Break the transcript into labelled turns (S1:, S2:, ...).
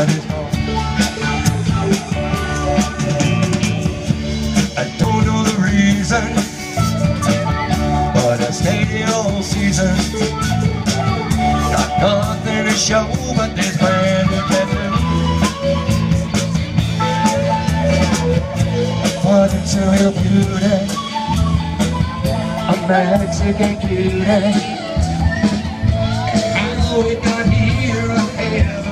S1: everybody's home. I don't know the reason, but I stayed here all season. Got nothing to show but this brand new tattoo. Wanted to real beauty, a Mexican cutie. I know it got here,